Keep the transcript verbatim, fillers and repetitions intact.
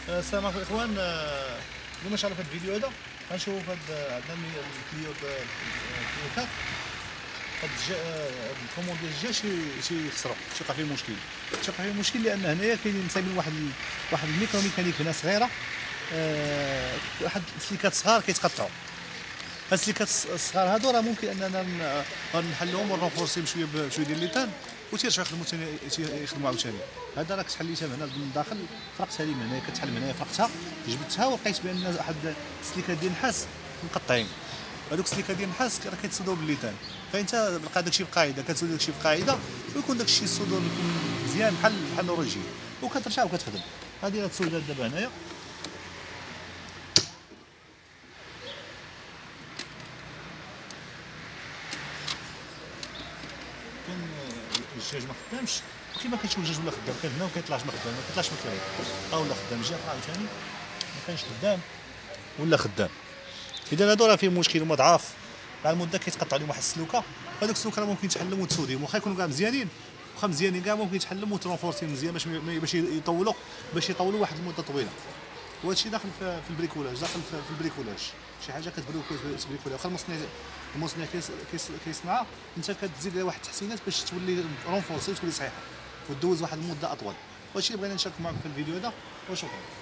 السلام عليكم اخوان. اليوم ان شاء الله في الفيديو هذا غنشوفوا هاد عندنا الكليو الكليوكات هاد الجا الكوموند ديال الجا شي شي يخسروا شي وقع فيه مشكل شي وقع فيه مشكل لان هنايا كاينين مسايبين واحد ال... واحد الميكرو ميكانيك هنا صغيره. أه... واحد السليكات صغار كيتقطعوا. هاد السليكات الصغار هادو راه ممكن اننا نحلوهم ونرونفورسيهم بشويه بشويه ديال الليتان وتيرجعوا يخدموا ثاني يخدموا عاوتاني. هذا راك تحليتها من هنا من الداخل، فرقتها لي من هنايا كتحل من هنايا فرقتها جبدتها ولقيت بان واحد السليكات ديال النحاس مقطعين. هذوك السليكات ديال النحاس راه كيتصدوا بالليتان، فانت بقى داكشي بقاعده كتسود داكشي بقاعده ويكون داكشي الصدور يكون مزيان بحال بحال الاوريجين وكترجع وكتخدم. هذه غتسولها دابا هنايا كان الدجاج ما خدامش كيما كتشوف الدجاج ولا خدام كان هنا وكيطلعش ما خدام ما كيطلعش من الكلاية ها ولا خدام جا عاوتاني ما كانش خدام ولا خدام. اذا هادو راه فيه مشكل هما ضعاف مع المده كيتقطع لهم واحد السلوكه. هذوك السلوكه راه ممكن يتحلم وتسوديهم واخا يكونوا كاع مزيانين واخا مزيانين كاع ممكن يتحلم وترونفورسيهم مزيان باش باش يطولوا باش يطولوا واحد المده طويله. وهذا الشيء داخل في البريكولاج داخل في البريكولاج شي حاجه كتبريكولا واخا المصنع المصنع كيصنعها انت كتزيد لها واحد التحسينات باش تولي رونفورسي وتولي صحيحه وتدوز واحد المده اطول. وهذا الشيء بغينا نشارك معكم في الفيديو هذا وشكرا.